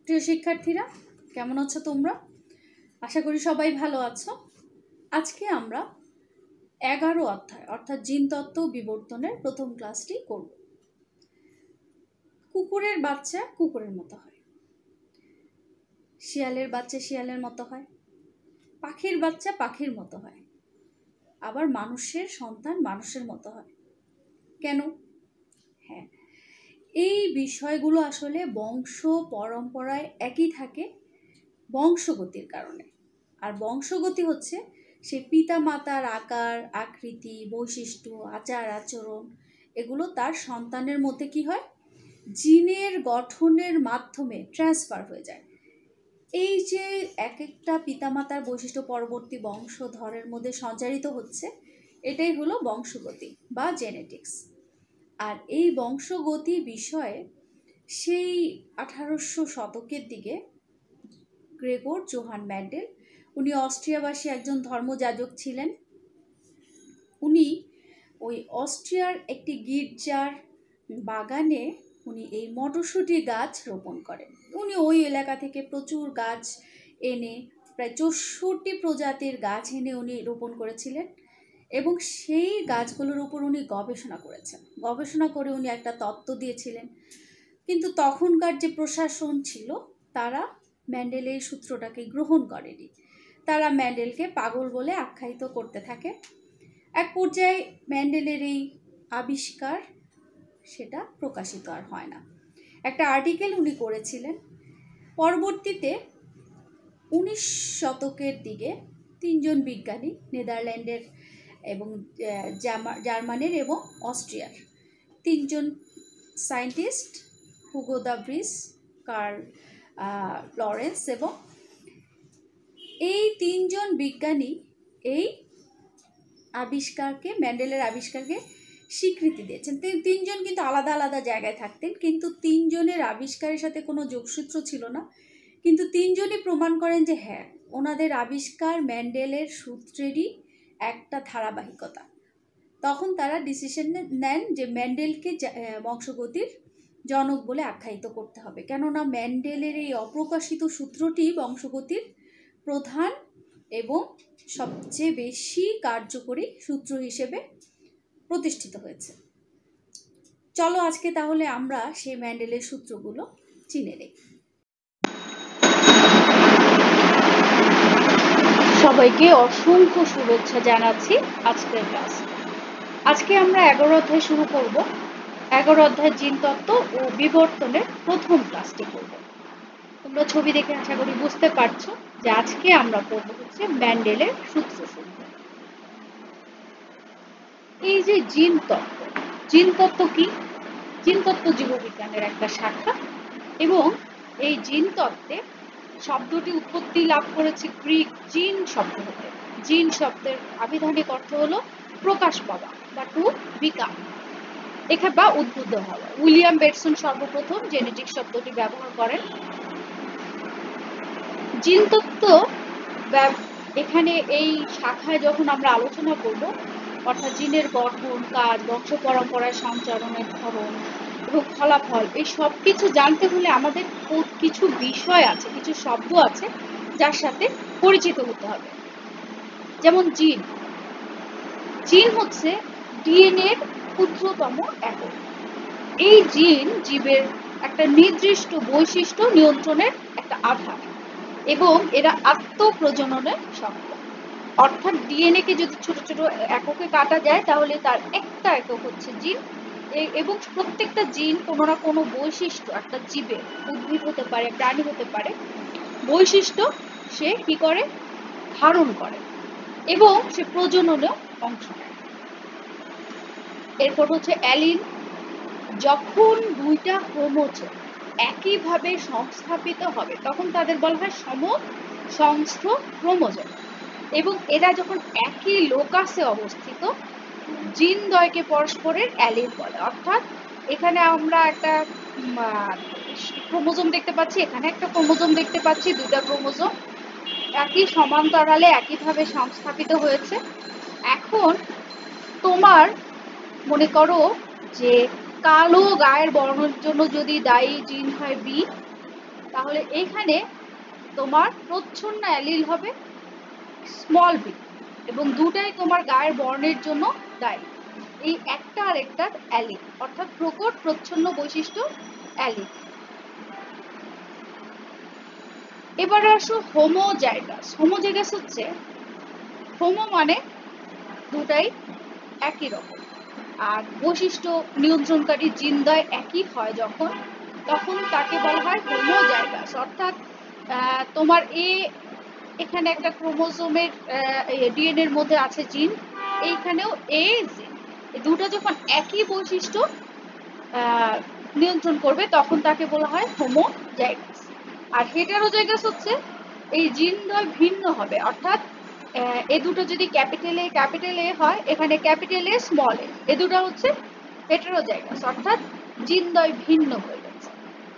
প্রিয় শিক্ষার্থীরা, কেমন আছো তোমরা? আশা করি সবাই ভালো আছো। আজকে আমরা 11 অধ্যায় অর্থাৎ জিনতত্ত্ব বিবর্তনের প্রথম ক্লাসটি করব। কুকুরের বাচ্চা কুকুরের মতো হয়, শিয়ালের বাচ্চা শিয়ালের মতো হয়, পাখির বাচ্চা পাখির মতো হয়, আবার মানুষের সন্তান মানুষের মতো হয়। কেন? হ্যাঁ, এই বিষয়গুলো আসলে বংশ পরম্পরায় একই থাকে বংশগতির কারণে। আর বংশগতি হচ্ছে সে পিতা মাতার আকার আকৃতি বৈশিষ্ট্য আচার আচরণ, এগুলো তার সন্তানের মধ্যে কি হয়, জিনের গঠনের মাধ্যমে ট্রান্সফার হয়ে যায়। এই যে এক একটা পিতামাতার বৈশিষ্ট্য পরবর্তী বংশধরের মধ্যে সঞ্চারিত হচ্ছে, এটাই হলো বংশগতি বা জেনেটিক্স। আর এই বংশগতি বিষয়ে সেই 1800 শতকের দিকে গ্রেগর জোহান ম্যান্ডেল, উনি অস্ট্রিয়াবাসী একজন ধর্মযাজক ছিলেন। উনি ওই অস্ট্রিয়ার একটি গির্জার বাগানে উনি এই মটরশুঁটি গাছ রোপণ করেন। উনি ওই এলাকা থেকে প্রচুর গাছ এনে প্রায় 64টি প্রজাতির গাছ এনে উনি রোপণ করেছিলেন এবং সেই গাছগুলোর উপর উনি গবেষণা করেছেন। গবেষণা করে উনি একটা তত্ত্ব দিয়েছিলেন, কিন্তু তখনকার যে প্রশাসন ছিল তারা ম্যান্ডেলের সূত্রটাকে গ্রহণ করেনি। তারা ম্যান্ডেলকে পাগল বলে আখ্যায়িত করতে থাকে। এক পর্যায়ে ম্যান্ডেলের এই আবিষ্কার সেটা প্রকাশিত আর হয় না। একটা আর্টিকেল উনি করেছিলেন। পরবর্তীতে 19 শতকের দিকে 3জন বিজ্ঞানী, নেদারল্যান্ডের এবং জার্মানির এবং অস্ট্রিয়ার 3জন scientist, Hugo de Vries, Carl Lawrence, এবং এই 3জন বিজ্ঞানী এই আবিষ্কারকে, ম্যান্ডেলের আবিষ্কারকে স্বীকৃতি দিয়েছেন। 3জন কিন্তু আলাদা আলাদা জায়গায় থাকতেন, কিন্তু 3জনের আবিষ্কারের সাথে কোনো যোগসূত্র ছিল না, কিন্তু 3জনই প্রমাণ করেন যে হ্যাঁ, ওনাদের আবিষ্কার ম্যান্ডেলের সূত্রেরই একটা ধারাবাহিকতা। তখন তারা ডিসিশন নেন যে ম্যান্ডেলকে বংশগতির জনক বলে আখ্যায়িত করতে হবে, কেননা ম্যান্ডেলের এই অপ্রকাশিত সূত্রটি বংশগতির প্রধান এবং সবচেয়ে বেশি কার্যকরী সূত্র হিসেবে প্রতিষ্ঠিত হয়েছে। চলো আজকে তাহলে আমরা সেই ম্যান্ডেলের সূত্রগুলো চিনে নেই। সবাইকে অসংখ্য শুভেচ্ছা জানাচ্ছি আজকের ক্লাস। আজকে আমরা 11 অধ্যায় শুরু করব। 11 অধ্যায় জিনতত্ত্ব ও বিবর্তনের প্রথম ক্লাসটি করব। তোমরা ছবি দেখে আশা করি বুঝতে পারছো যে আজকে আমরা পড়ব হচ্ছে ম্যান্ডেলের সূত্রসমূহ। এই যে জিনতত্ত্ব, জিনতত্ত্ব কি? জিনতত্ত্ব জীববিজ্ঞানের একটা শাখা এবং এই জিনতত্ত্বে শব্দটি উৎপত্তি লাভ করেছে গ্রিক জিন শব্দ হতে। জিন শব্দের আবিধানিক অর্থ হলো প্রকাশ পাওয়া বা টু বিকাম, এখানে বা উদ্বুদ্ধ হওয়া। উইলিয়াম বেটসন সর্বপ্রথম জেনেটিক শব্দটি ব্যবহার করেন। জিনতত্ত্ব এখানে এই শাখায় যখন আমরা আলোচনা করব, অর্থাৎ জিনের গঠন, কাজ, বংশ পরম্পরায় সঞ্চারণের ধরন এবং ফলাফল, এই সব কিছু জানতে হলে আমাদের কিছু বিষয় আছে, কিছু শব্দ আছে যার সাথে পরিচিত হতে হবে। যেমন জিন। জিন হচ্ছে ডিএনএর ক্ষুদ্রতম একক। এই জিন জীবের একটা নির্দিষ্ট বৈশিষ্ট্য নিয়ন্ত্রণের একটা আধার এবং এরা আত্মপ্রজননে সক্ষম। অর্থাৎ ডিএনএ কে যদি ছোট ছোট এককে কাটা যায় তাহলে তার একটা একক হচ্ছে জিন, এবং প্রত্যেকটা জিন কোনো না কোনো বৈশিষ্ট্য একটা জীবের, উদ্ভিদ হতে পারে প্রাণী হতে পারে, বৈশিষ্ট্য সে কি করে ধারণ করে এবং সে প্রজননেও অংশ নেয়। এরপর হচ্ছে অ্যালিল। যখন দুইটা ক্রোমোজোম একইভাবে সংস্থাপিত হবে তখন তাদের বলা হয় সমসংস্থ ক্রোমোজোম, এবং এরা যখন একই লোকাসে অবস্থিত, জিনদ্বয়কে পরস্পরের অ্যালিল বলে। অর্থাৎ এখানে আমরা একটা ক্রোমোজোম দেখতে পাচ্ছি, এখানে একটা ক্রোমোজোম দেখতে পাচ্ছি, দুটা ক্রোমোজোম একই সমান্তরালে একইভাবে সংস্থাপিত হয়েছে। এখন তোমার মনে করো যে কালো গায়ের বর্ণের জন্য যদি দায়ী জিন হয় বি, তাহলে এইখানে তোমার প্রচ্ছন্ন অ্যালিল হবে স্মল বি, এবং দুটাই তোমার গায়ের বর্ণের জন্য দায়ী। এই একটা আর একটার অ্যালিল, অর্থাৎ প্রকট প্রচ্ছন্ন বৈশিষ্ট্য অ্যালিল। এবারে আসো হোমোজাইগাস। হোমোজাইগাস হচ্ছে, হোমো মানে দুটাই একই রকম, আর বৈশিষ্ট্য নিয়ন্ত্রণকারী জিনদ্বয় একই হয় যখন, তখন তাকে বলা হয় হোমোজাইগাস। অর্থাৎ তোমার এখানে একটা ক্রোমোজোমের ডিএনএ এর মধ্যে আছে জিন, এইখানেও এ জিন, এই দুটো যখন একই বৈশিষ্ট্য নিয়ন্ত্রণ করবে তখন তাকে বলা হয় হোমোজাইগাস। আর হেটেরোজাইগাস হচ্ছে এই জিনদ্বয় ভিন্ন হবে, অর্থাৎ এ দুটো যদি ক্যাপিটাল এ হয়, এখানে ক্যাপিটাল এ স্মল এ, এ দুটো হচ্ছে হেটেরোজাইগাস, অর্থাৎ জিনদ্বয় ভিন্ন হয়ে গেছে।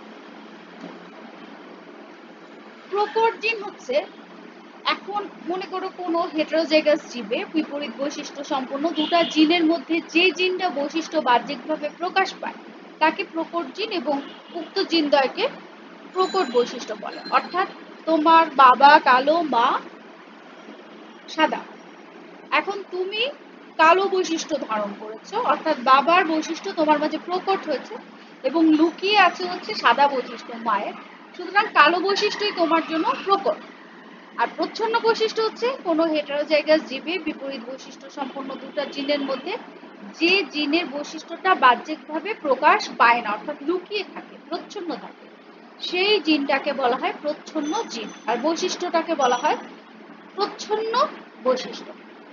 প্রকট জিন হচ্ছে, এখন মনে করো কোনো হেটেরোজাইগাস জীবে বিপরীত বৈশিষ্ট্য সম্পন্ন দুটা জিনের মধ্যে যে জিনটা বৈশিষ্ট্য বাহ্যিকভাবে প্রকাশ পায় তাকে প্রকট জিন, এবং উক্ত জিনদ্বয়কে প্রকট বৈশিষ্ট্য বলে। অর্থাৎ তোমার বাবা কালো, মা সাদা, এখন তুমি কালো বৈশিষ্ট্য ধারণ করেছো, অর্থাৎ বাবার বৈশিষ্ট্য তোমার মাঝে প্রকট হয়েছে এবং লুকিয়ে আছে হচ্ছে সাদা বৈশিষ্ট্য মায়ের, সুতরাং কালো বৈশিষ্ট্যই তোমার জন্য প্রকট। আর প্রচ্ছন্ন বৈশিষ্ট্য হচ্ছে কোনো হেটেরোজাইগাস জীবে বিপরীত বৈশিষ্ট্য সম্পন্ন দুটা জিনের মধ্যে যে জিনের বৈশিষ্ট্যটা বাহ্যিকভাবে প্রকাশ পায় না, অর্থাৎ লুকিয়ে থাকে, প্রচ্ছন্ন থাকে, সেই জিনটাকে বলা হয় প্রচ্ছন্ন জিন, আর বৈশিষ্ট্যটাকে বলা হয় প্রচ্ছন্ন বৈশিষ্ট্য।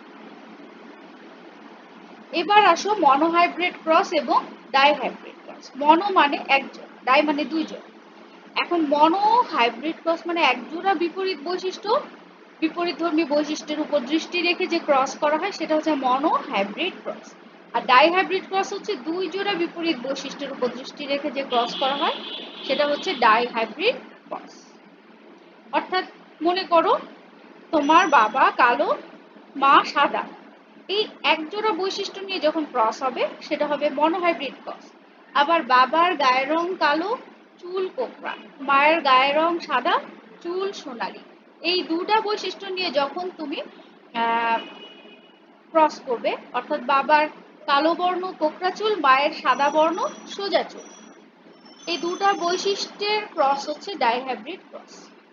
এবার আসো মনোহাইব্রিড ক্রস এবং ডাইহাইব্রিড ক্রস। মনো মানে একজন, ডাই মানে দুইজন। এখন মনো হাইব্রিড ক্রস মানে একজোড়া বিপরীত বৈশিষ্ট্য, বিপরীতধর্মী বৈশিষ্ট্যের উপর দৃষ্টি রেখে যে ক্রস করা হয় সেটা হচ্ছে মনো হাইব্রিড ক্রস। আর ডাইহাইব্রিড ক্রস হচ্ছে দুই জোড়া বিপরীত বৈশিষ্ট্যের উপর দৃষ্টি রেখে যে ক্রস করা হয় সেটা হচ্ছে ডাইহাইব্রিড ক্রস। অর্থাৎ মনে করো তোমার বাবা কালো, মা সাদা, এই একজোড়া বৈশিষ্ট্য নিয়ে যখন ক্রস হবে সেটা হবে মনোহাইব্রিড ক্রস। আবার বাবার গায়ের রং কালো, চুল কোকড়া, মায়ের গায়ের রং সাদা, চুল সোনালী, এই দুটা বৈশিষ্ট্য নিয়ে যখন তুমি ক্রস করবে, অর্থাৎ বাবার কালো বর্ণ কোকড়া চুল, মায়ের সাদা বর্ণ সোজা চুল, এই দুটা বৈশিষ্ট্যের ক্রস হচ্ছে ডাইহাইব্রিড ক্রস।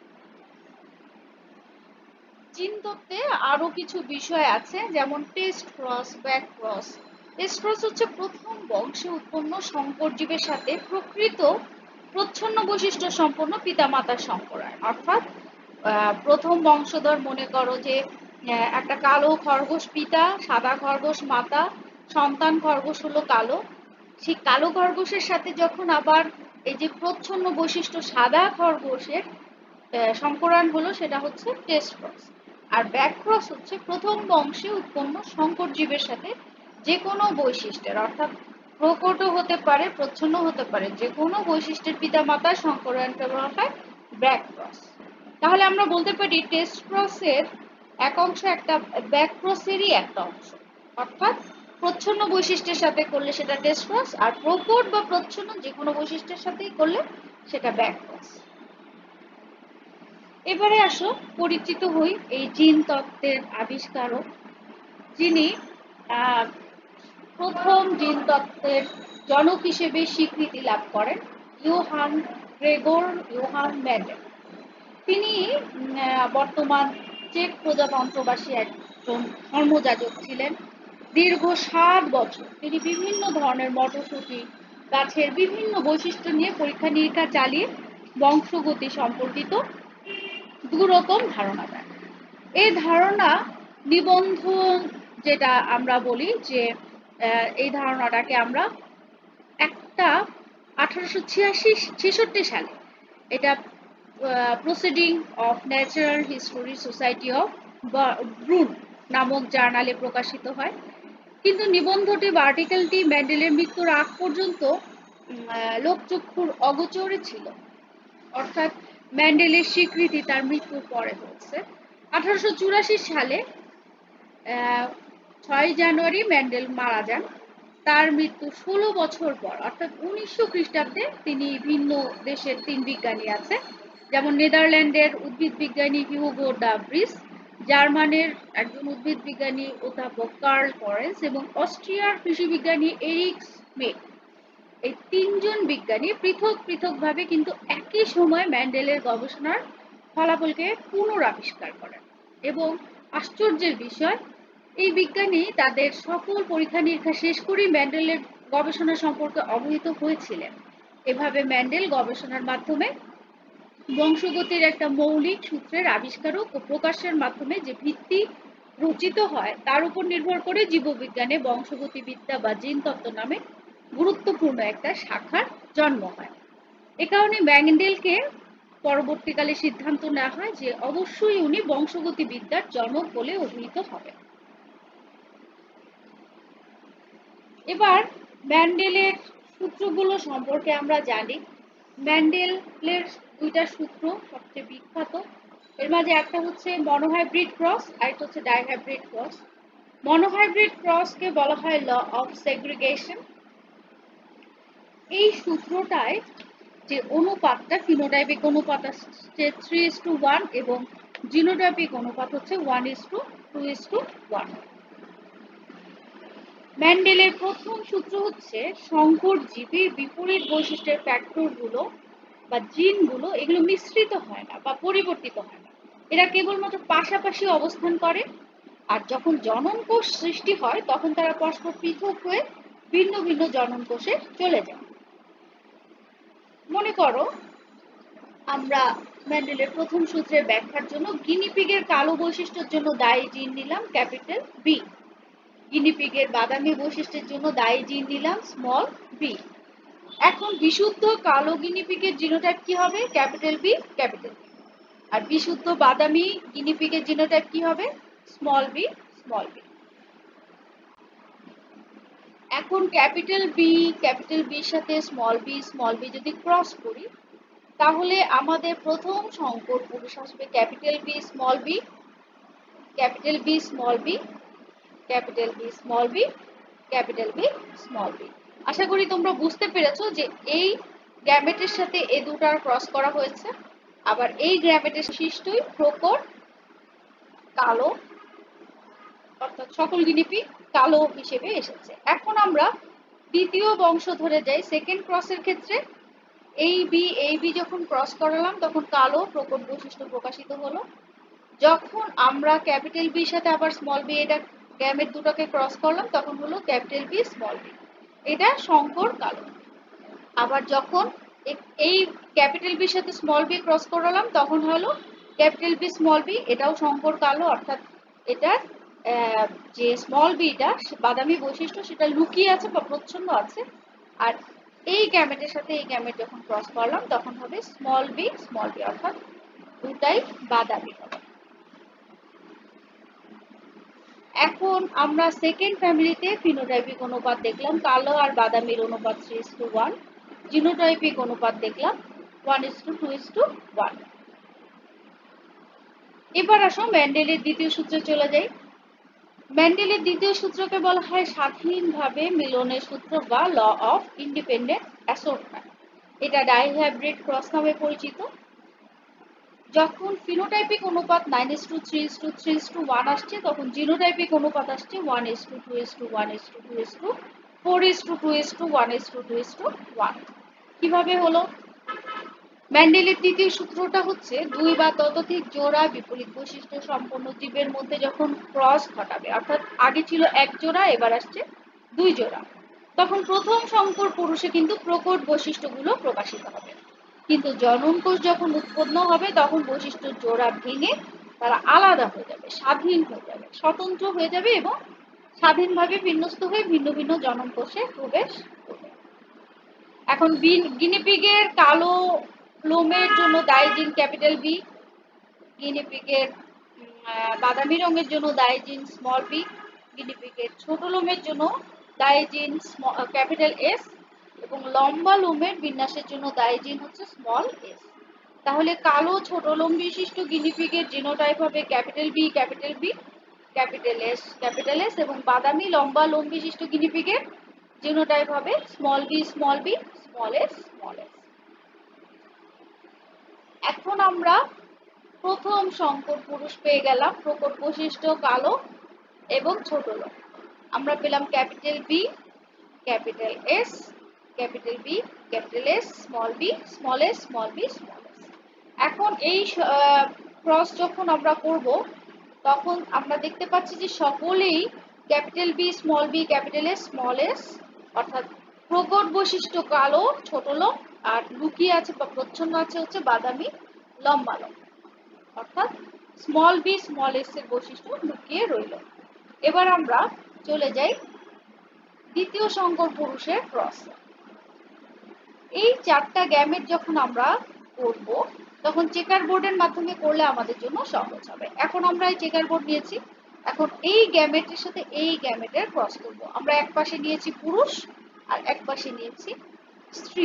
জিন তত্ত্বে আরো কিছু বিষয় আছে, যেমন test cross, back cross. Test cross হচ্ছে প্রথম বংশে উৎপন্ন সংকর জীবের সাথে প্রকৃত প্রচ্ছন্ন বৈশিষ্ট্য সম্পন্ন পিতামাতার সংকরায়ন। অর্থাৎ প্রথম বংশধর, মনে করো যে একটা কালো খরগোশ পিতা, সাদা খরগোশ মাতা, সন্তান খরগোশ হলো কালো, সেই কালো খরগোশের সাথে যখন আবার এই যে প্রচ্ছন্ন বৈশিষ্ট্য সাদা খরগোশের সংকরায়ন হলো, সেটা হচ্ছে টেস্ট ক্রস। আর ব্যাক ক্রস হচ্ছে প্রথম বংশে উৎপন্ন সংকর জীবের সাথে যে কোনো বৈশিষ্ট্যের, অর্থাৎ প্রকটও হতে পারে, প্রচ্ছন্ন হতে পারে, যে কোনো বৈশিষ্ট্যের পিতামাতার সংকরায়নকে বলা হয় ব্যাক ক্রস। তাহলে আমরা বলতে পারি টেস্ট ক্রসের এক অংশ একটা ব্যাক ক্রসেরই একটা অংশ, অর্থাৎ প্রচ্ছন্ন বৈশিষ্ট্যের সাথে করলে সেটা টেস্ট ক্রস, আর প্রকট বা প্রচ্ছন্ন যে কোনো বৈশিষ্ট্যের সাথেই করলে সেটা ব্যাক ক্রস। এবারে আসো পরিচিত হই এই জিন তত্ত্বের আবিষ্কারক, যিনি প্রথম জিন তত্ত্বের জনক হিসেবে স্বীকৃতি লাভ করেন, ইয়োহান গ্রেগর ইয়োহান মেন্ডেল। তিনি বর্তমান চেক প্রজাতন্ত্রবাসী একজন ধর্মযাজক ছিলেন। দীর্ঘ 7 বছর তিনি বিভিন্ন ধরনের মটরশুঁটি গাছের বিভিন্ন বৈশিষ্ট্য নিয়ে পরীক্ষা নিরীক্ষা চালিয়ে বংশগতি সম্পর্কিত দুরকম ধারণা দেন। এই ধারণা নিবন্ধন, যেটা আমরা বলি যে এই ধারণাটাকে আমরা একটা 1866 সালে এটা proceeding of natural history society of Brunn নামক জার্নালে প্রকাশিত হয়। কিন্তু নিবন্ধটি বা আর্টিকেলটি মেন্ডেলের মৃত্যুর আগ পর্যন্ত লোকচক্ষুর অগোচরে ছিল, অর্থাৎ মেন্ডেলের স্বীকৃতি তার মৃত্যুর পরে হয়েছে। 1884 সালে 6 জানুয়ারি মেন্ডেল মারা যান। তার মৃত্যু 16 বছর পর অর্থাৎ 1900 খ্রিস্টাব্দে তিনি ভিন্ন দেশের 3 বিজ্ঞানী আছে, যেমন নেদারল্যান্ডের উদ্ভিদ বিজ্ঞানী হিউগো ডা ব্রিস, জার্মানের একজন উদ্ভিদ বিজ্ঞানী অধ্যাপক কার্ল ফরেন্স এবং অস্ট্রিয়ার কৃষি বিজ্ঞানী এরিক স্মিথ, এই 3 জন বিজ্ঞানী পৃথক পৃথকভাবে কিন্তু একই সময় ম্যান্ডেলের গবেষণার ফলাফলকে পুনরাবিষ্কার করেন। এবং আশ্চর্যের বিষয়, এই বিজ্ঞানী তাদের সকল পরীক্ষা নিরীক্ষা শেষ করেই ম্যান্ডেলের গবেষণা সম্পর্কে অবহিত হয়েছিলেন। এভাবে ম্যান্ডেল গবেষণার মাধ্যমে বংশগতির একটা মৌলিক সূত্রের আবিষ্কারক ও প্রকাশের মাধ্যমে যে ভিত্তি রচিত হয় তার উপর নির্ভর করে জীববিজ্ঞানে বংশগতিবিদ্যা বা জিনতত্ত্ব নামে গুরুত্বপূর্ণ একটা শাখার জন্ম হয়। এ কারণে ম্যান্ডেলকে পরবর্তীকালে সিদ্ধান্ত নেওয়া হয় যে অবশ্যই উনি বংশগতিবিদ্যার জনক বলে অভিহিত হবেন। এবার ম্যান্ডেলের সূত্রগুলো সম্পর্কে আমরা জানি। ম্যান্ডেলের 2টা সূত্র সবচেয়ে বিখ্যাত। এর মাঝে একটা হচ্ছে মনোহাইব্রিড ক্রস, আর একটা হচ্ছে ডাইহাইব্রিড ক্রস। মনোহাইব্রিড ক্রসকে বলা হয় ল অফ সেগ্রিগেশন। এই সূত্রটায় যে অনুপাতটা, ফিনোটাইপিক অনুপাত হচ্ছে 3:1 এবং জিনোটাইপিক অনুপাত হচ্ছে 1:2:1। ম্যান্ডেলের প্রথম সূত্র হচ্ছে সংকর জীবের বিপরীত বৈশিষ্ট্যের ফ্যাক্টরগুলো বা জিনগুলো এগুলো মিশ্রিত হয় না বা পরিবর্তিত হয় না, এরা কেবলমাত্র পাশাপাশি অবস্থান করে। আর যখন জনন কোষ সৃষ্টি হয় তখন তারা পরস্পর পৃথক হয়ে ভিন্ন ভিন্ন জনন কোষে চলে যায়। মনে করো আমরা ম্যান্ডেলের প্রথম সূত্রের ব্যাখ্যার জন্য গিনিপিগের কালো বৈশিষ্ট্যের জন্য দায়ী জিন নিলাম ক্যাপিটাল বি, গিনিপিগের বাদামি বৈশিষ্ট্যের জন্য দায়ী জিন নিলাম স্মল বি। এখন বিশুদ্ধ কালো গিনিপিগের জিনোটাইপ কি হবে? Capital B capital B. আর বিশুদ্ধ বাদামি গিনিপিগের জিনোটাইপ কি হবে? Small b small b. এখন ক্যাপিটাল বির সাথে স্মল বি যদি ক্রস করি তাহলে আমাদের প্রথম সংকর পুরুষ আসবে capital B small b, capital B small b, capital B small b, capital B small b. আশা করি তোমরা বুঝতে পেরেছো যে এই গ্যামেটের সাথে এই দুটার ক্রস করা হয়েছে। আবার এই গ্যামেটের বৈশিষ্ট্যই প্রকট কালো, অর্থাৎ সকল গিনিপিগ কালো হিসেবে এসেছে। এখন আমরা দ্বিতীয় বংশ ধরে যাই। সেকেন্ড ক্রসের ক্ষেত্রে এই বি যখন ক্রস করালাম তখন কালো প্রকট বৈশিষ্ট্য প্রকাশিত হলো। যখন আমরা ক্যাপিটাল বির সাথে আবার স্মল বি এটা গ্যামেট দুটোকে ক্রস করলাম তখন হলো ক্যাপিটাল বি স্মল বি, এটা সংকর কালো। আবার যখন এই ক্যাপিটাল বির সাথে স্মল বি ক্রস করালাম তখন হলো ক্যাপিটাল বি স্মল বি, এটাও সংকর কালো, অর্থাৎ এটার যে স্মল বিটা বাদামি বৈশিষ্ট্য সেটা লুকিয়ে আছে বা প্রচ্ছন্ন আছে। আর এই গ্যামেটের সাথে এই গ্যামেট যখন ক্রস করলাম তখন হবে স্মল বি অর্থাৎ দুটাই বাদামি হবে। এখন আমরা সেকেন্ড ফ্যামিলিতে ফিনোটাইপিক অনুপাত দেখলাম কালো আর বাদামির অনুপাত 3:1, জিনোটাইপিক অনুপাত দেখলাম 1:2:1। এবার আসো ম্যান্ডেলের দ্বিতীয় সূত্রে চলে যাই। ম্যান্ডেলের দ্বিতীয় সূত্রকে বলা হয় স্বাধীনভাবে মিলনের সূত্র বা ল অফ ইন্ডিপেন্ডেন্ট অ্যাসর্টমেন্ট। এটা ডাইহাইব্রিড ক্রস নামে পরিচিত। যখন ফিনোটাইপিক অনুপাত 9:3:3:1 আসছে তখন জিনোটাইপিক অনুপাত আসছে 1:2:1:2:4:2:1:2:1। কিভাবে হলো? ম্যান্ডেলের তৃতীয় সূত্রটা হচ্ছে 2 বা ততোধিক জোড়া বিপরীত বৈশিষ্ট্য সম্পন্ন জীবের মধ্যে যখন ক্রস ঘটাবে, অর্থাৎ আগে ছিল 1 জোড়া এবার আসছে 2 জোড়া, তখন প্রথম সংকর পুরুষে কিন্তু প্রকট বৈশিষ্ট্যগুলো প্রকাশিত হবে। কিন্তু জনন কোষ যখন উৎপন্ন হবে তখন বৈশিষ্ট্য জোড়া ভেঙে তারা আলাদা হয়ে যাবে, স্বাধীন হয়ে যাবে, স্বতন্ত্র হয়ে যাবে এবং স্বাধীনভাবে বিন্যস্ত হয়ে ভিন্ন ভিন্ন জনন কোষে প্রবেশ করবে। এখন গিনিপিগের কালো লোমের জন্য দায়ী জিন ক্যাপিটাল বি, গিনিপিগের বাদামি রঙের জন্য দায়ী জিন স্মল বি, গিনিপিগের ছোট লোমের জন্য দায়ী জিন ক্যাপিটাল এস এবং লম্বা লোমের বিন্যাসের জন্য দায়ী জিন হচ্ছে স্মল এস। তাহলে কালো ছোট লোম বিশিষ্ট গিনিপিগের জিনোটাইপ হবে capital B capital B, capital S এবং বাদামি লম্বা লোম বিশিষ্ট গিনিপিগের জিনোটাইপ হবে স্মল বি, স্মল এস। এখন আমরা প্রথম সংকর পুরুষ পেয়ে গেলাম, প্রকট বৈশিষ্ট্য কালো এবং ছোট লোম। আমরা পেলাম capital B, capital S, capital B, capital S, small b, small s, small b, small s. এখন এই ক্রস যখন আমরা করব তখন আমরা দেখতে পাচ্ছি যে সকলেই capital B, small b, capital S, small s, অর্থাৎ প্রকট বৈশিষ্ট্য কালো ছোট লোম, আর লুকিয়ে আছে বা প্রচ্ছন্ন আছে হচ্ছে বাদামি লম্বা লোম, অর্থাৎ স্মল বি, স্মল এস এর বৈশিষ্ট্য লুকিয়ে রইল। এবার আমরা চলে যাই দ্বিতীয় সংকর পুরুষের ক্রস। এই চারটা গ্যামেট যখন আমরা করব তখন চেকার বোর্ডের মাধ্যমে করলে আমাদের জন্য সহজ হবে। এখন আমরা এই চেকার বোর্ড নিয়েছি, এখন এই গ্যামেটের সাথে এই গ্যামেটের ক্রস করব। আমরা এক পাশে নিয়েছি পুরুষ আর এক পাশে নিয়েছি স্ত্রী।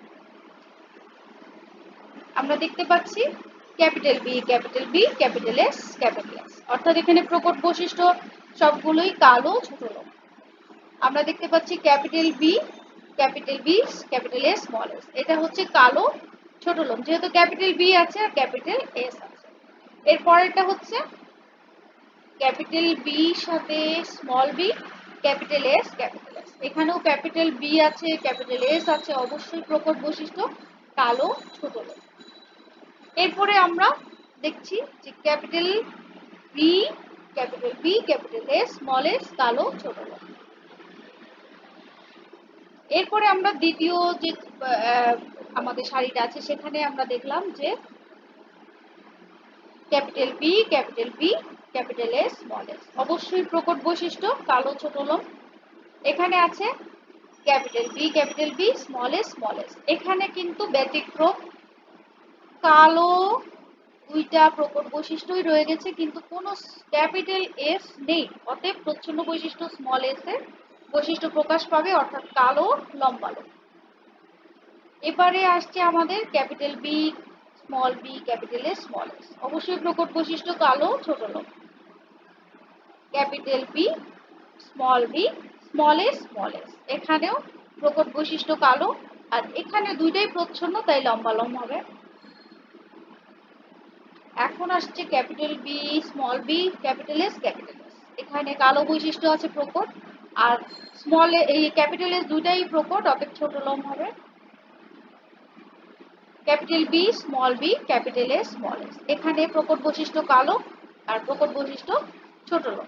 আমরা দেখতে পাচ্ছি capital B, capital B, capital S, capital S, অর্থাৎ এখানে প্রকট বৈশিষ্ট্য সবগুলোই কালো ছোট লোম। আমরা দেখতে পাচ্ছি capital B, capital B, capital S, small s, এটা হচ্ছে কালো ছোট লোম, যেহেতু ক্যাপিটাল বি আছে আর ক্যাপিটাল এস আছে। এরপরেরটা হচ্ছে ক্যাপিটাল বি সাথে small b, capital S, capital S, এখানেও ক্যাপিটাল বি আছে, ক্যাপিটাল এস আছে, অবশ্যই প্রকট বৈশিষ্ট্য কালো ছোট লোম। এরপরে আমরা দেখছি যে capital B, capital B, capital S, small s, কালো ছোট লোম। এরপরে আমরা দ্বিতীয় যে আমাদের শাড়িটা আছে সেখানে আমরা দেখলাম যে capital B, capital B, capital S, small s, অবশ্যই প্রকট বৈশিষ্ট্য কালো ছোট লোম। এখানে আছে capital B, capital B, small s, small s, এখানে কিন্তু ব্যতিক্রম, কালো দুইটা প্রকট বৈশিষ্ট্যই রয়ে গেছে কিন্তু কোনো ক্যাপিটাল এস নেই, অতএব প্রচ্ছন্ন বৈশিষ্ট্য স্মল এস এর বৈশিষ্ট্য প্রকাশ পাবে, অর্থাৎ কালো লম্বা লোম। এবারে আসছে আমাদের capital B, small b, capital S, small s, অবশ্যই প্রকট বৈশিষ্ট্য কালো ছোট লোম। Capital B, small b, small s, small s, এখানেও প্রকট বৈশিষ্ট্য কালো, আর এখানে দুইটাই প্রচ্ছন্ন তাই লম্বা লোম হবে। এখন আসছে capital B, small b, capital S, capital S, এখানে কালো বৈশিষ্ট্য আছে প্রকট, আর স্মল এই ক্যাপিটাল এস দুইটাই প্রকট, অতএব ছোট লোম হবে। Capital B, small b, capital S, small s, এখানে প্রকট বৈশিষ্ট্য কালো আর প্রকট বৈশিষ্ট্য ছোট লোম।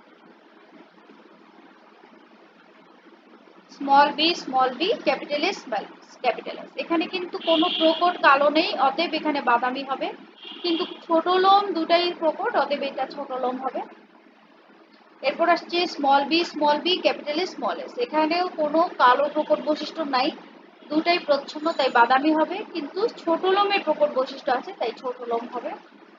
Small b, capital S, capital S, এখানে কিন্তু কোনো প্রকট কালো নেই, অতএব এখানে বাদামি হবে, কিন্তু ছোট লোম দুটাই প্রকট, অতএব এটা ছোট লোম হবে। এরপর আসছে small b, capital S, small s, এখানেও কোনো কালো প্রকট বৈশিষ্ট্য নাই, দুটাই প্রচ্ছন্ন তাই বাদামি হবে, কিন্তু ছোট লোমের প্রকট বৈশিষ্ট্য আছে তাই ছোট লোম হবে।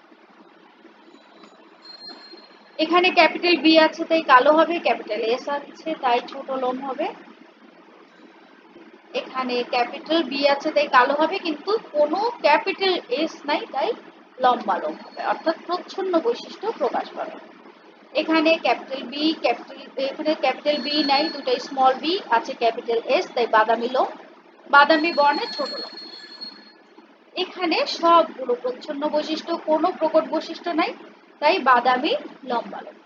এখানে ক্যাপিটাল বি আছে তাই কালো হবে, ক্যাপিটাল এস আছে তাই ছোট লোম হবে। এখানে ক্যাপিটাল বি আছে তাই কালো হবে, কিন্তু কোনো ক্যাপিটাল এস নাই তাই লম্বা লোম হবে, অর্থাৎ প্রচ্ছন্ন বৈশিষ্ট্য প্রকাশ পাবে। এখানে ক্যাপিটাল বি নাই, দুটাই স্মল বি আছে, ক্যাপিটাল এস তাই বাদামি লোম, বাদামি বর্ণের ছোট লোম। এখানে সবগুলো প্রচ্ছন্ন বৈশিষ্ট্য, কোনো প্রকট বৈশিষ্ট্য নাই তাই বাদামি লম্বা লোম।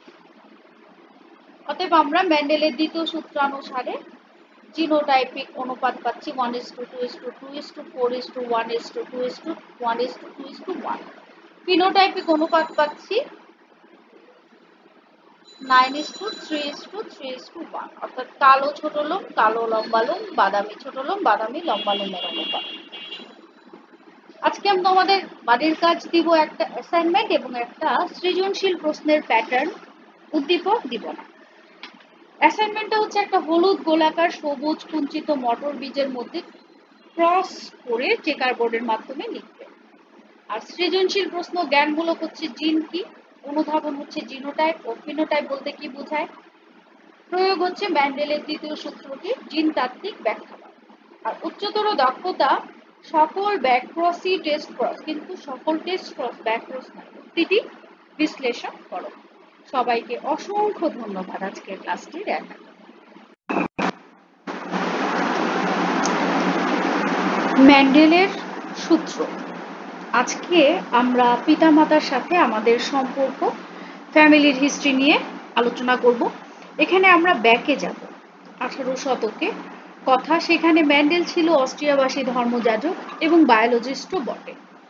অতএব আমরা মেন্ডেলের দ্বিতীয় সূত্রানুসারে জিনোটাইপিক অনুপাত পাচ্ছি 1:2:2:4:1:2:1:1। ফিনোটাইপিক অনুপাত পাচ্ছি 9:3:3:1, অর্থাৎ কালো ছোট লোম, কালো লম্বা লোম, বাদামি ছোট লোম, বাদামি লম্বা লোমের অনুপাত। আজকে আমি তোমাদের বাড়ির কাজ দিব একটা অ্যাসাইনমেন্ট এবং একটা সৃজনশীল প্রশ্নের প্যাটার্ন, উদ্দীপক দিব না। অ্যাসাইনমেন্টটা হচ্ছে একটা হলুদ গোলাকার সবুজ কুঞ্চিত মটর বীজের মধ্যে ক্রস করে চেকার বোর্ডের মাধ্যমে লিখবে। আর সৃজনশীল প্রশ্ন জ্ঞানমূলক হচ্ছে জিন কি, অনুধাবন হচ্ছে জিনোটাইপ ও ফিনোটাইপ বলতে কি বোঝায়, প্রয়োগ হচ্ছে ম্যান্ডেলের দ্বিতীয় সূত্রটি জিন তাত্ত্বিক ব্যাখ্যা। আর উচ্চতর দক্ষতা সকল ব্যাকক্রসই টেস্ট ক্রস, কিন্তু সকল টেস্ট ক্রস ব্যাকক্রস নয়, উক্তিটি বিশ্লেষণ করো। সবাইকে অসংখ্য ধন্যবাদ আজকের ক্লাসটি দেখার জন্য। মেন্ডেলের সূত্র। আজকে আমরা পিতামাতার সাথে আমাদের সম্পর্ক, ফ্যামিলির হিস্ট্রি নিয়ে আলোচনা করব। এখানে আমরা ব্যাকে যাব 18 শতকে কথা। সেখানে মেন্ডেল ছিল অস্ট্রিয়াবাসী ধর্মযাজক এবং বায়োলজিস্টও বটে।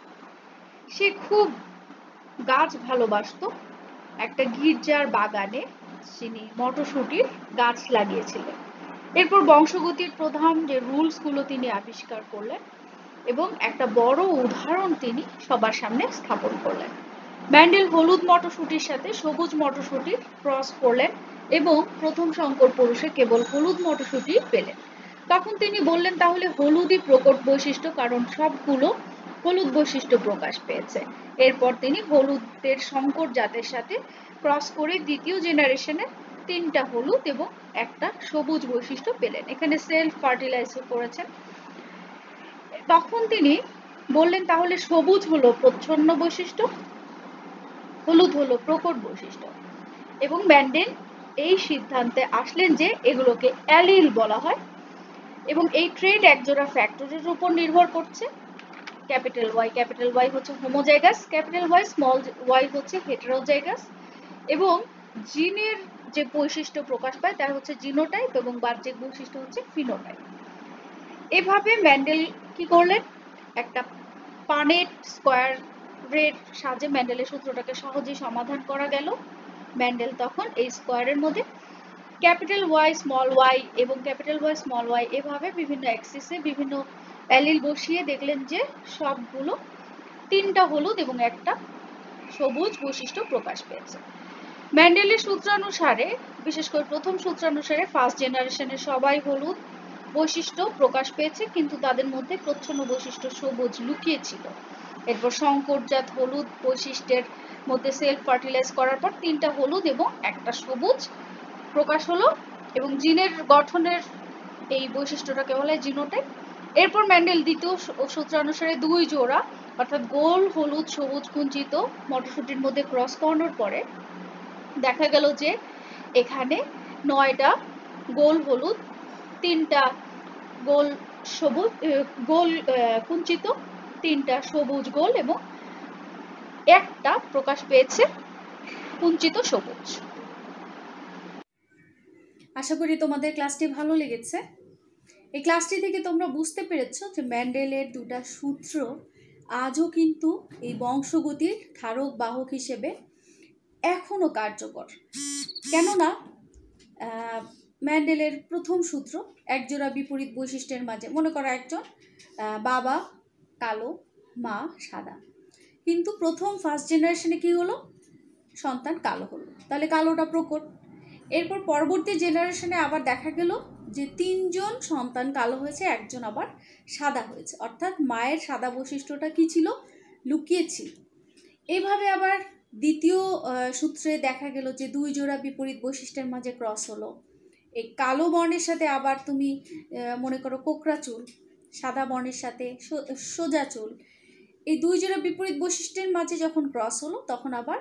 সে খুব গাছ ভালোবাসত। একটা গির্জার বাগানে তিনি মটরশুঁটির গাছ লাগিয়েছিলেন। এরপর বংশগতির প্রধান যে রুলসগুলো তিনি আবিষ্কার করলেন এবং একটা বড় উদাহরণ তিনি সবার সামনে স্থাপন করলেন। মেন্ডেল হলুদ মটরশুঁটির সাথে সবুজ মটরশুঁটির ক্রস করলেন এবং প্রথম সংকর পুরুষে কেবল হলুদ মটরশুঁটি পেলেন। তখন তিনি বললেন তাহলে হলুদই প্রকট বৈশিষ্ট্য, কারণ সবগুলো হলুদ বৈশিষ্ট্য প্রকাশ পেয়েছে। এরপর তিনি হলুদের সংকর জাতের সাথে ক্রস করে দ্বিতীয় জেনারেশনে 3টা হলুদ এবং একটা সবুজ বৈশিষ্ট্য পেলেন। এখানে সেলফ ফার্টিলাইজ করেছেন। তখন তিনি বললেন তাহলে সবুজ হলো প্রচ্ছন্ন বৈশিষ্ট্য, হলুদ হলো প্রকট বৈশিষ্ট্য। এবং মেন্ডেল এই সিদ্ধান্তে আসলেন যে এগুলোকে অ্যালিল বলা হয় এবং এই ট্রেড একজোড়া ফ্যাক্টরের উপর নির্ভর করছে। ক্যাপিটাল ওয়াই হচ্ছে homozygous, capital Y small y হচ্ছে হেটেরোজাইগাস, এবং জিনের যে বৈশিষ্ট্য প্রকাশ পায় তার হচ্ছে জিনোটাইপ এবং বাহ্যিক বৈশিষ্ট্য হচ্ছে ফিনোটাইপ। এভাবে মেন্ডেল কি করলেন, একটা পানেট স্কোয়ারের সাহায্যে মেন্ডেলের সূত্রটাকে সহজেই সমাধান করা গেল। মেন্ডেল তখন এই স্কোয়ারের মধ্যে ক্যাপিটাল ওয়াই স্মল ওয়াই এবং ক্যাপিটাল ওয়াই স্মল ওয়াই এভাবে বিভিন্ন অ্যাক্সিসে বিভিন্ন অ্যালিল বসিয়ে দেখলেন যে সবগুলো 3টা হলুদ এবং একটা সবুজ বৈশিষ্ট্য প্রকাশ পেয়েছে। মেন্ডেলের সূত্রানুসারে, বিশেষ করে প্রথম সূত্রানুসারে ফার্স্ট জেনারেশনের সবাই হলুদ বৈশিষ্ট্য প্রকাশ পেয়েছে, কিন্তু তাদের মধ্যে প্রচ্ছন্ন বৈশিষ্ট্য সবুজ লুকিয়ে ছিল। এরপর সংকরজাত হলুদ বৈশিষ্ট্যের মধ্যে সেলফ ফার্টিলাইজ করার পর 3টা হলুদ এবং একটা সবুজ প্রকাশ হলো এবং জিনের গঠনের এই বৈশিষ্ট্যটাকে বলা হয় জিনোটাইপ। এরপর মেন্ডেল দ্বিতীয় সূত্রানুসারে 2 জোড়া অর্থাৎ গোল হলুদ সবুজ কুঞ্চিত মটরশুঁটির মধ্যে ক্রস করানোর পরে দেখা গেল যে এখানে 9টা গোল হলুদ, 3টা গোল সবুজ গোল কুঞ্চিত, 3টা সবুজ গোল এবং একটা প্রকাশ পেয়েছে কুঞ্চিত সবুজ। আশা করি তোমাদের ক্লাসটি ভালো লেগেছে। এই ক্লাসটি থেকে তোমরা বুঝতে পেরেছো যে মেন্ডেলের 2টা সূত্র আজও কিন্তু এই বংশগতির ধারক বাহক হিসেবে এখনো কার্যকর। কেননা মেন্ডেলের প্রথম সূত্র একজোড়া বিপরীত বৈশিষ্ট্যের মাঝে, মনে করো একজন বাবা কালো, মা সাদা, কিন্তু প্রথম ফার্স্ট জেনারেশনে কি হলো, সন্তান কালো হলো, তাহলে কালোটা প্রকট। এরপর পরবর্তী জেনারেশনে আবার দেখা গেল যে 3জন সন্তান কালো হয়েছে, একজন আবার সাদা হয়েছে, অর্থাৎ মায়ের সাদা বৈশিষ্ট্যটা কি ছিল, লুকিয়েছিল। এইভাবে আবার দ্বিতীয় সূত্রে দেখা গেল যে 2 জোড়া বিপরীত বৈশিষ্ট্যের মাঝে ক্রস হলো। এই কালো বর্ণের সাথে আবার তুমি মনে করো কোকড়া চুল, সাদা বর্ণের সাথে সোজা চুল, এই 2 জোড়া বিপরীত বৈশিষ্ট্যের মাঝে যখন ক্রস হলো তখন আবার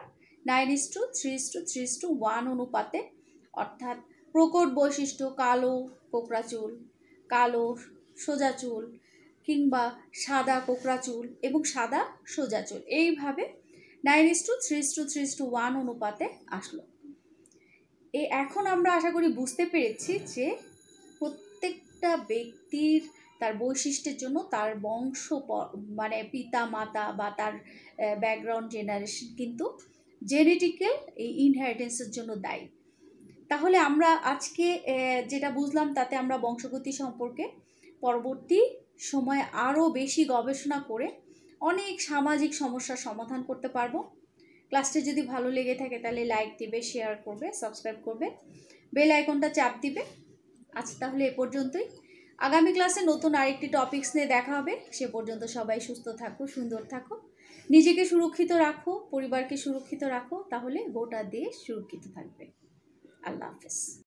9:3:3:1 অনুপাতে, অর্থাৎ প্রকট বৈশিষ্ট্য কালো কোকড়া চুল, কালো সোজা চুল, কিংবা সাদা কোকড়া চুল এবং সাদা সোজা চুল, এইভাবে 9:3:3:1 অনুপাতে আসলো। এখন আমরা আশা করি বুঝতে পেরেছি যে প্রত্যেকটা ব্যক্তির তার বৈশিষ্ট্যের জন্য তার বংশ মানে পিতা মাতা বা তার ব্যাকগ্রাউন্ড জেনারেশন কিন্তু জেনেটিক্যাল এই ইনহেরিটেন্সের জন্য দায়ী। তাহলে আমরা আজকে যেটা বুঝলাম তাতে আমরা বংশগতি সম্পর্কে পরবর্তী সময়ে আরও বেশি গবেষণা করে অনেক সামাজিক সমস্যার সমাধান করতে পারবো। ক্লাসটি যদি ভালো লেগে থাকে তাহলে লাইক দিবে, শেয়ার করবে, সাবস্ক্রাইব করবে, বেল আইকনটা চাপ দিবে। আজ তাহলে এ পর্যন্তই। আগামী ক্লাসে নতুন আরেকটি টপিকস নিয়ে দেখা হবে। সে পর্যন্ত সবাই সুস্থ থাকো, সুন্দর থাকো, নিজেকে সুরক্ষিত রাখো, পরিবারকে সুরক্ষিত রাখো, তাহলে গোটা দেশ সুরক্ষিত থাকবে। আল্লাহ হাফেজ।